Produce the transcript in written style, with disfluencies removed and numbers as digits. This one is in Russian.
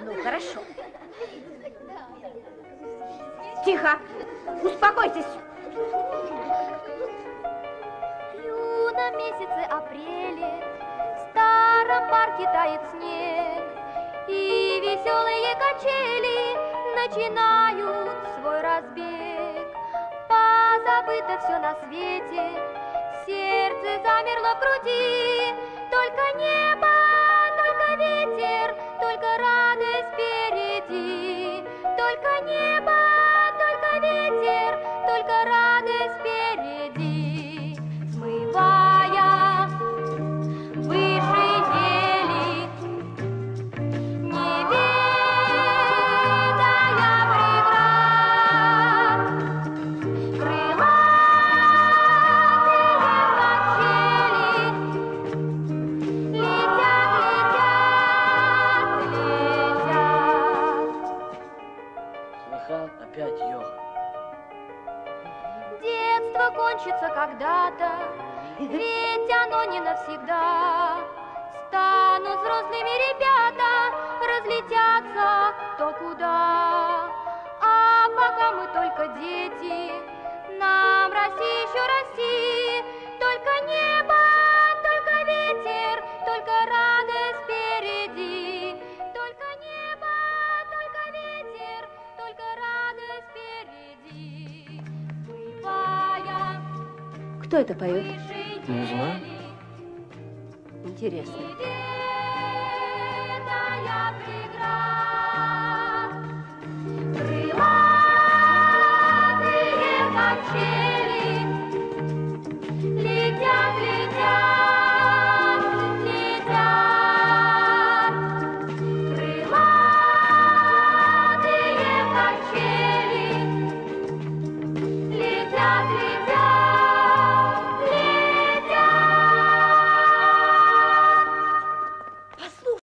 Ну, хорошо. Тихо! Успокойтесь! В юном месяце апреле в старом парке тает снег, и веселые качели начинают свой разбег. Позабыто все на свете, сердце замерло в груди, только небо, только ветер, только радость впереди, только небо, только ветер, только радость впереди, смывая выше ели, не ведая преград, крылатые качели летят, летят, летят. Слыхал? Опять йога. Детство кончится когда-то, ведь оно не навсегда. Станут взрослыми ребята, разлетятся кто куда. А пока мы только дети, нам расти еще расти. Только небо, только ветер, только радость впереди. Только небо, только ветер, только радость впереди. Кто это поет? Не знаю. Интересно.